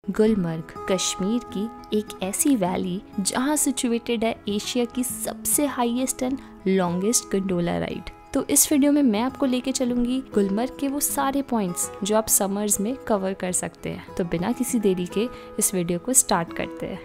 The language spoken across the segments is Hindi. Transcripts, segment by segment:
गुलमर्ग कश्मीर की एक ऐसी वैली जहां सिचुएटेड है एशिया की सबसे highest and longest gondola ride. तो इस वीडियो में मैं आपको लेके चलूंगी गुलमर्ग के वो सारे पॉइंट्स जो आप समर्स में कवर कर सकते हैं। तो बिना किसी देरी के इस वीडियो को स्टार्ट करते हैं।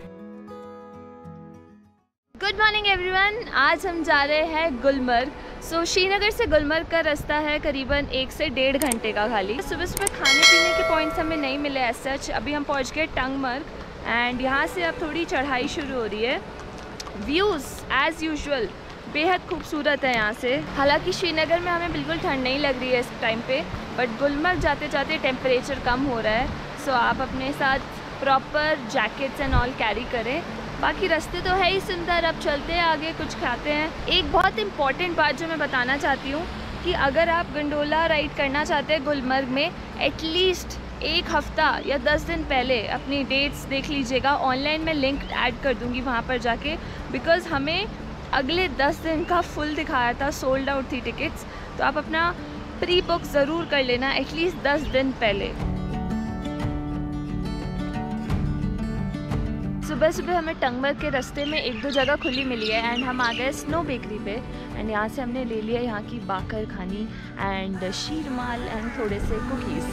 गुड मॉर्निंग एवरीवन, आज हम जा रहे हैं गुलमर्ग। श्रीनगर से गुलमर्ग का रास्ता है करीबन 1 से 1.5 घंटे का। खाली सुबह सुबह खाने पीने के पॉइंट्स हमें नहीं मिले एज सच। अभी हम पहुंच गए टंगमर्ग एंड यहाँ से अब थोड़ी चढ़ाई शुरू हो रही है। व्यूज़ एज़ यूजुअल बेहद खूबसूरत है यहाँ से। हालांकि श्रीनगर में हमें बिल्कुल ठंड नहीं लग रही है इस टाइम पे, बट गुलमर्ग जाते जाते टेम्परेचर कम हो रहा है। सो आप अपने साथ proper jackets and all carry करें। बाकी रास्ते तो है ही सुंदर। अब चलते हैं आगे, कुछ खाते हैं। एक बहुत इंपॉर्टेंट बात जो मैं बताना चाहती हूँ कि अगर आप गंडोला राइड करना चाहते हैं गुलमर्ग में, एटलीस्ट 1 हफ्ता या 10 दिन पहले अपनी डेट्स देख लीजिएगा। ऑनलाइन मैं लिंक ऐड कर दूँगी वहाँ पर जाके, बिकॉज़ हमें अगले 10 दिन का फुल दिखाया था, सोल्ड आउट थी टिकट्स। तो आप अपना प्री बुक ज़रूर कर लेना एटलीस्ट 10 दिन पहले। सुबह सुबह हमें टंगमर्ग के रास्ते में 1-2 जगह खुली मिली है एंड हम आ गए स्नो बेकरी पे एंड यहाँ से हमने ले लिया यहाँ की बाकर खानी एंड शीरमाल एंड थोड़े से कुकीज़।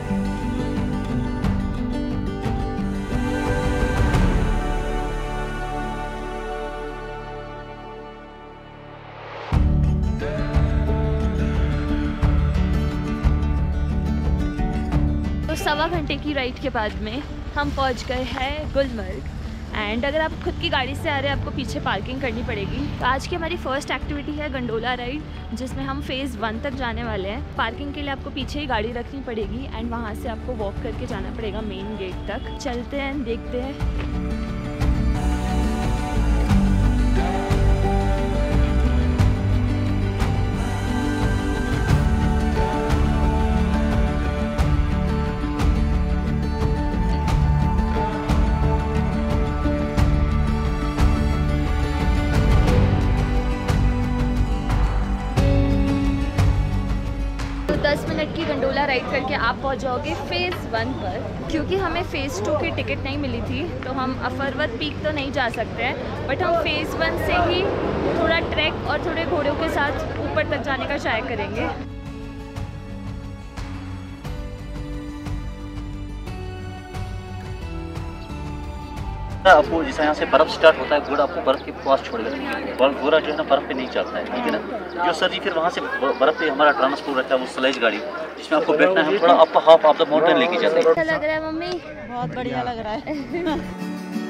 तो 1.25 घंटे की राइड के बाद में हम पहुंच गए हैं गुलमर्ग। एंड अगर आप खुद की गाड़ी से आ रहे हैं आपको पीछे पार्किंग करनी पड़ेगी। तो आज की हमारी फर्स्ट एक्टिविटी है गंडोला राइड, जिसमें हम फेज़ 1 तक जाने वाले हैं। पार्किंग के लिए आपको पीछे ही गाड़ी रखनी पड़ेगी एंड वहाँ से आपको वॉक करके जाना पड़ेगा मेन गेट तक। चलते हैं, देखते हैं। तो 10 मिनट की गंडोला राइड करके आप पहुंच जाओगे फेज़ 1 पर। क्योंकि हमें फेज़ 2 की टिकट नहीं मिली थी तो हम अफरवत पीक तो नहीं जा सकते हैं, बट हम फेज़ 1 से ही थोड़ा ट्रैक और थोड़े घोड़ों के साथ ऊपर तक जाने का ट्राई करेंगे। आपको जैसा यहाँ से बर्फ स्टार्ट होता है, घोड़ा आपको बर्फ के पास छोड़ेगा और घोड़ा जो है ना बर्फ पे नहीं चलता है, ठीक है ना। जो सर जी फिर वहाँ से बर्फ पे हमारा ट्रांसपोर्ट रहता है वो स्लाइज गाड़ी, जिसमें आपको बैठना है, थोड़ा up half of the mountain लेके जाते हैं। अच्छा लग रहा है मम्मी? बहुत बढ़िया लग रहा है।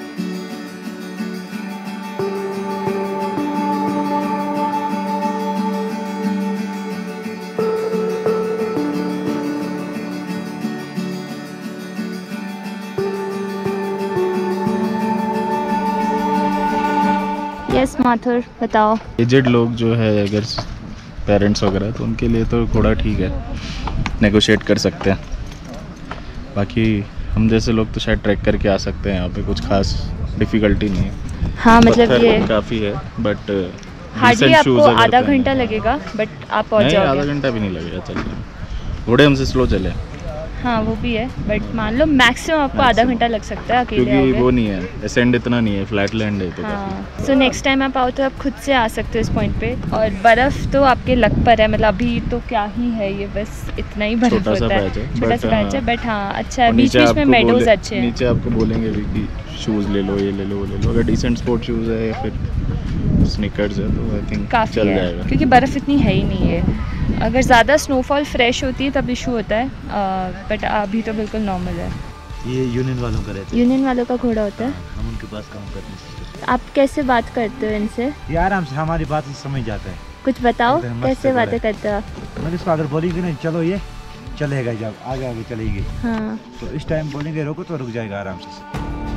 यस माथुर, बताओ। एजेड लोग जो है अगर पेरेंट्स वगैरह तो उनके लिए तो घोड़ा ठीक है, नेगोशिएट कर सकते हैं। बाकी हम जैसे लोग तो शायद ट्रैक करके आ सकते हैं, यहाँ पे कुछ खास डिफ़िकल्टी नहीं है। हाँ मतलब ये काफ़ी है, बट हार्डली आपको आधा घंटा लगेगा, बट आप पहुँच जाओगे। आधा घंटा भी नहीं लगेगा चलने। घोड़े हमसे स्लो चले। हाँ वो भी है, बट मान लो मैक्सिमम आपको आधा घंटा लग सकता है अकेले क्योंकि आओगे। वो नहीं है, असेंड इतना नहीं है, फ्लैट लैंड है तो हाँ। सो नेक्स्ट टाइम आप आओ तो आप खुद से आ सकते हो इस पॉइंट पे। और बर्फ़ तो आपके लक पर है, मतलब अभी तो क्या ही है ये, बस इतना ही बर्फ होता है, छोटा सा पैच है। बट हाँ अच्छा है, बीच बीच में मेडोज अच्छे हैं। नीचे आपको बोलेंगे भी कि शूज़ ले लो, ये ले लो, वो ले लो। अगर डिसेंट स्पोर्ट शूज़ है या फिर स्नीकर्स है तो आई थिंक काफ़ी चल है, जाएगा। क्योंकि बर्फ़ इतनी है ही नहीं है। अगर ज़्यादा स्नोफॉल फ्रेश होती है तब इशू होता है, बट अभी तो बिल्कुल नॉर्मल है। ये यूनियन वालों का रहता है। यूनियन वालों का घोड़ा होता है। हम उनके पास काम करने से। आप कैसे बात करते हो इनसे? ये आराम से हमारी बात समझ जाता है। कुछ बताओ एकदम मस्त कैसे घोड़ा बातें है। करते हो आप? मतलब इसको अगर बोलेंगे नहीं चलो ये चलेगा, जब आगे आगे चलेगी हाँ। तो इस टाइम बोलेंगे रोको तो रुक जाएगा आराम से।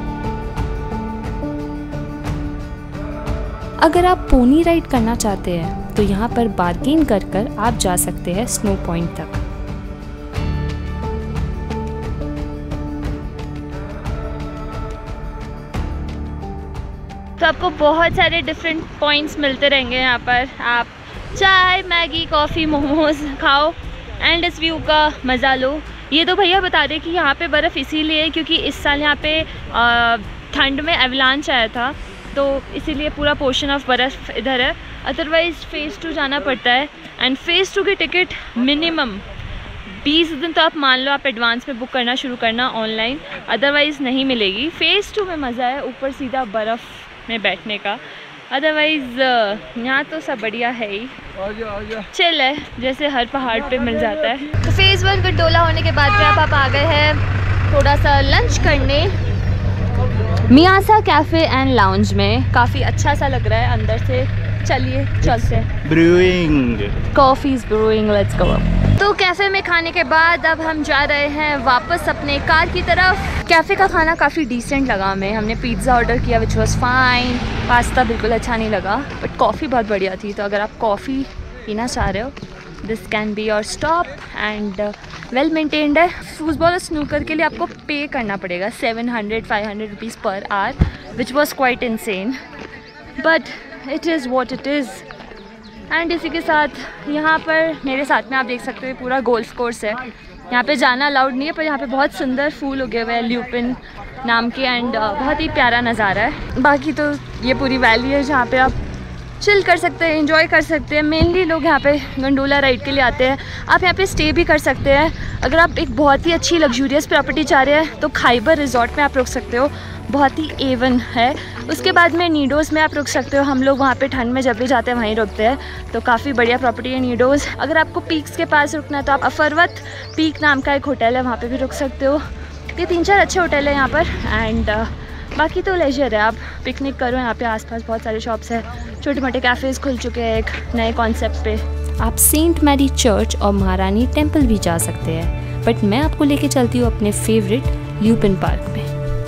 अगर आप पोनी राइड करना चाहते हैं तो यहाँ पर बार्गेन कर कर आप जा सकते हैं स्नो पॉइंट तक। तो आपको बहुत सारे डिफरेंट पॉइंट्स मिलते रहेंगे यहाँ पर। आप चाय, मैगी, कॉफ़ी, मोमोज खाओ एंड इस व्यू का मज़ा लो। ये तो भैया बता दें कि यहाँ पे बर्फ़ इसीलिए है क्योंकि इस साल यहाँ पे ठंड में एवलांच आया था, तो इसीलिए पूरा पोर्शन ऑफ बर्फ़ इधर है। अदरवाइज़ फ़ेज़ 2 जाना पड़ता है एंड फ़ेज़ 2 की टिकट मिनिमम 20 दिन तो आप मान लो आप एडवांस में बुक करना शुरू करना ऑनलाइन, अदरवाइज़ नहीं मिलेगी। फ़ेज़ 2 में मज़ा है ऊपर सीधा बर्फ़ में बैठने का, अदरवाइज़ यहाँ तो सब बढ़िया है ही, चिल है जैसे हर पहाड़ पे मिल जाता है। तो फ़ेज़ 1 गंडोला होने के बाद में आप आ गए हैं थोड़ा सा लंच करने मियासा कैफ़े एंड लाउंज में। काफ़ी अच्छा सा लग रहा है अंदर से, चलिए चलते हैं। Brewing coffees brewing, let's go. तो कैफ़े में खाने के बाद अब हम जा रहे हैं वापस अपने कार की तरफ। कैफ़े का खाना काफ़ी डिसेंट लगा हमें, हमने पिज़्ज़ा ऑर्डर किया विच वॉज फाइन, पास्ता बिल्कुल अच्छा नहीं लगा बट कॉफ़ी बहुत बढ़िया थी। तो अगर आप कॉफ़ी पीना चाह रहे हो this can be your stop and well maintained है। फुटबॉल और स्नूकर के लिए आपको पे करना पड़ेगा 700-500 rupees per hour which was quite insane but it is what it is. And इसी के साथ यहाँ पर मेरे साथ में आप देख सकते हो पूरा गोल्फ कोर्स है। यहाँ पे जाना अलाउड नहीं है पर यहाँ पे बहुत सुंदर फूल उगे हुए हैं ल्यूपिन नाम के एंड बहुत ही प्यारा नज़ारा है। बाकी तो ये पूरी वैली है जहाँ पे आप चिल कर सकते हैं, एंजॉय कर सकते हैं। मेनली लोग यहाँ पे गंडोला राइड के लिए आते हैं। आप यहाँ पे स्टे भी कर सकते हैं। अगर आप एक बहुत ही अच्छी लग्जूरियस प्रॉपर्टी चाह रहे हैं तो खाइबर रिजॉर्ट में आप रुक सकते हो, बहुत ही एवन है। उसके बाद में नीडोज़ में आप रुक सकते हो, हम लोग वहाँ पे ठंड में जब भी जाते हैं वहीं रुकते हैं, तो काफ़ी बढ़िया प्रॉपर्टी है नीडोज़। अगर आपको पीक्स के पास रुकना है तो आप अफरवत पीक नाम का एक होटल है, वहाँ पे भी रुक सकते हो। ये 3-4 अच्छे होटल है यहाँ पर एंड बाकी तो लेजर है, आप पिकनिक करो। यहाँ पे आसपास बहुत सारे शॉप्स हैं, छोटे मोटे कैफ़ेज़ खुल चुके हैं एक नए कॉन्सेप्ट पे। आप सेंट मैरी चर्च और महारानी टेम्पल भी जा सकते हैं, बट मैं आपको लेके चलती हूँ अपने फेवरेट ल्यूपिन पार्क में।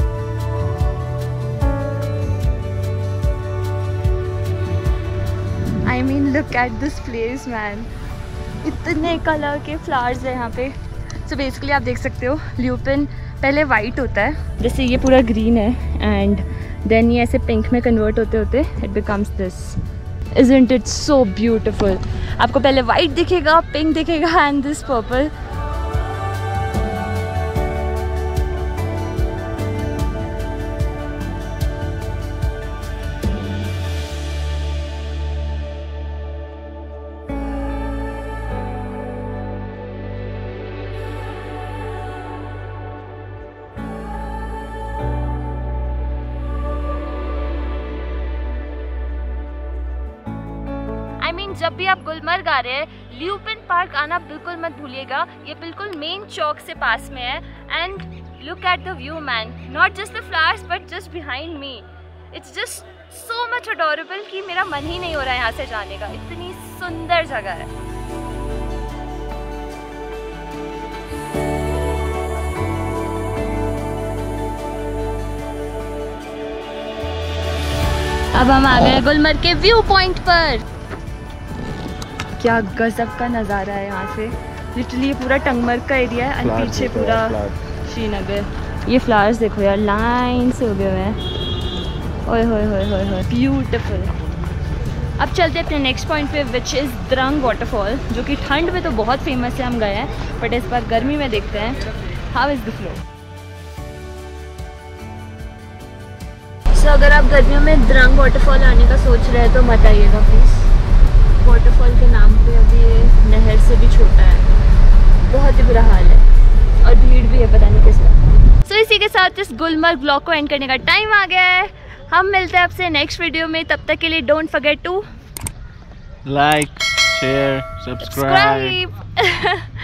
I mean, look at this place, man. इतने कलर के फ्लावर्स है यहाँ पे। सो बेसिकली आप देख सकते हो ल्यूपिन पहले वाइट होता है, जैसे ये पूरा ग्रीन है एंड देन ये ऐसे पिंक में कन्वर्ट होते होते it becomes this. Isn't it so beautiful? आपको पहले वाइट दिखेगा, पिंक दिखेगा एंड दिस पर्पल। जब भी आप गुलमर्ग आ रहे हैं ल्यूपिन पार्क आना बिल्कुल मत भूलिएगा। ये बिल्कुल मेन चौक से पास में है and look at the view man, not just the flowers but just behind me. It's just so much adorable कि मेरा मन ही नहीं हो रहा है यहाँ से जाने का, इतनी सुंदर जगह है। अब हम आ गए गुलमर्ग के व्यू पॉइंट पर। क्या गजब का नज़ारा है यहाँ से, लिटरली ये पूरा टंगमर्ग का एरिया है और पीछे पूरा श्रीनगर। ये फ्लावर्स देखो यार, लाइन से उगे हुए हैं। ओए होए होए होए होए, ब्यूटीफुल। अब चलते हैं अपने नेक्स्ट पॉइंट पे विच इज़ द्रंग वाटरफॉल, जो कि ठंड में तो बहुत फेमस है, हम गए हैं बट इस बार गर्मी में देखते हैं how is the flow. So अगर आप गर्मियों में द्रंग वाटरफॉल आने का सोच रहे हैं तो मत आइएगा प्लीज़। वाटरफॉल के नाम पे अभी ये नहर से भी छोटा है, बहुत ही बुरा हाल है और भीड़ भी है पता नहीं किस वक्त। सो इसी के साथ इस गुलमर्ग ब्लॉग को एंड करने का टाइम आ गया है। हम मिलते हैं आपसे नेक्स्ट वीडियो में, तब तक के लिए don't forget to like, share, subscribe.